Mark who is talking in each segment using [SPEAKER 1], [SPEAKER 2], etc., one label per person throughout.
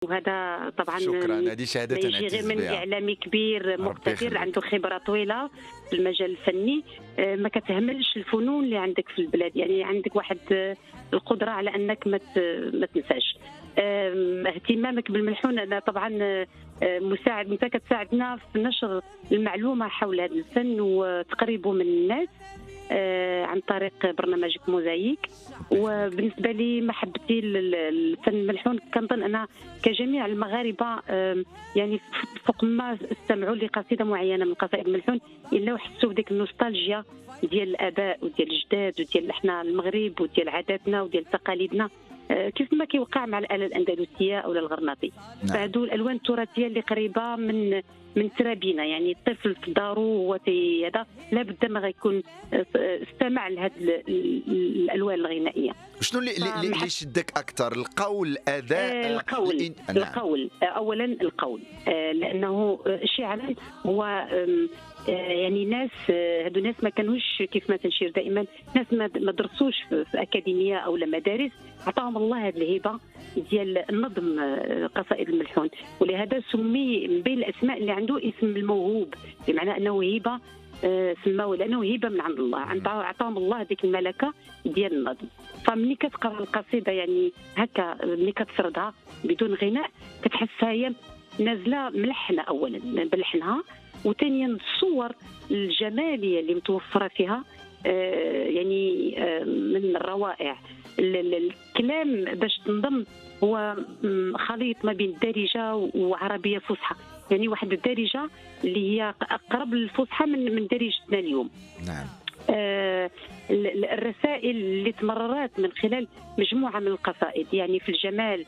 [SPEAKER 1] وهذا طبعا
[SPEAKER 2] شكرا، هذه
[SPEAKER 1] ما
[SPEAKER 2] شهادة
[SPEAKER 1] يجي غير
[SPEAKER 2] نعتز
[SPEAKER 1] من
[SPEAKER 2] بها.
[SPEAKER 1] اعلامي كبير
[SPEAKER 2] ربي
[SPEAKER 1] مقتدر عنده
[SPEAKER 2] يخليك.
[SPEAKER 1] خبره طويله في المجال الفني. ما كتهملش الفنون اللي عندك في البلاد، يعني عندك واحد القدره على انك ما تنساش. اهتمامك بالملحون، انا طبعا مساعد، انت كتساعدنا في نشر المعلومه حول هذا الفن وتقريبه من الناس عن طريق برنامجك موزايك. وبالنسبه لي محبتي للفن الملحون، كنظن انا كجميع المغاربه يعني فوق ما استمعوا لقصيده معينه من قصائد الملحون الا وحسوا بديك النوستالجيا ديال الاباء وديال الجداد وديال احنا المغرب وديال عاداتنا وديال تقاليدنا، كيف ما كيوقع مع الآلة الأندلسية أو الغرناطي.
[SPEAKER 2] نعم.
[SPEAKER 1] فهادو الألوان التراثية اللي قريبة من ترابينا، يعني الطفل في دارو هو هذا لابد ما غيكون استمع لهذه الألوان الغنائية.
[SPEAKER 2] شنو اللي شدك اكثر، القول، الاداء؟
[SPEAKER 1] القول.
[SPEAKER 2] نعم.
[SPEAKER 1] القول اولا، القول لانه شعرا هو يعني ناس، هادو ناس ما كانوش كيف ما تنشير دائما، ناس ما درسوش في اكاديميه او مدارس، عطاهم الله هذه الهبه ديال النظم قصائد الملحون، ولهذا سمي من بين الاسماء اللي عنده اسم الموهوب، بمعنى انه هبه سماوه لانه هبه من عند الله، عطاهم الله هذيك الملكه ديال النظم. فملي كتقرا القصيده يعني هكا، ملي كتسردها بدون غناء كتحسها هي نازله ملحنه، اولا بلحنها، وثانيا الصور الجماليه اللي متوفره فيها يعني من الروائع. الكلام باش تنضم هو خليط ما بين الدارجه وعربيه فصحى، يعني واحد الدارجه اللي هي اقرب للفصحى من دارجتنا اليوم.
[SPEAKER 2] نعم.
[SPEAKER 1] الرسائل اللي تمررت من خلال مجموعه من القصائد، يعني في الجمال،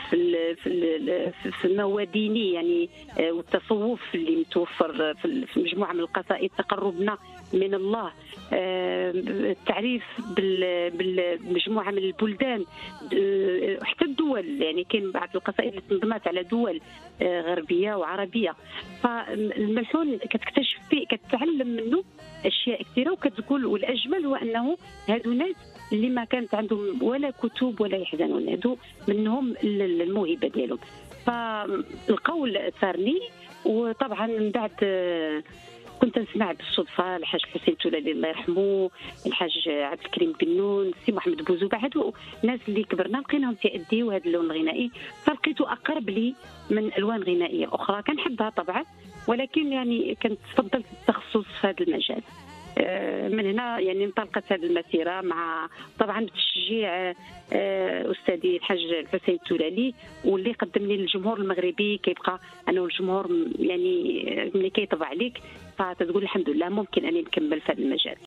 [SPEAKER 1] في المواديني يعني، والتصوف اللي متوفر في مجموعه من القصائد، تقربنا من الله، التعريف بالمجموعه من البلدان، حتى الدول، يعني كاين بعض القصائد اللي تنظمت على دول غربيه وعربيه. فالملحون كتكتشف فيه، كتتعلم منه اشياء كثيره، وكتقول والاجمل هو انه هادو ناس اللي ما كانت عندهم ولا كتب ولا يحزنون، هادو منهم الموهبه ديالهم. فالقول ثارني. وطبعا من بعد كنت نسمع بالصدفه الحاج حسين تولالي الله يرحمه، الحاج عبد الكريم بنون، سي محمد بوزوبه، هادو الناس اللي كبرنا لقيناهم تيأديو هذا اللون الغنائي، فلقيته اقرب لي من الوان غنائيه اخرى كنحبها طبعا، ولكن يعني كنت فضلت التخصص في هذا المجال. من هنا يعني انطلقت هذه المسيره، مع طبعا بتشجيع استاذي الحاج الحسين التولالي، واللي قدمني للجمهور المغربي. كيبقى انه الجمهور يعني ملي كيطبع عليك فتقول الحمد لله ممكن اني نكمل في هذا المجال.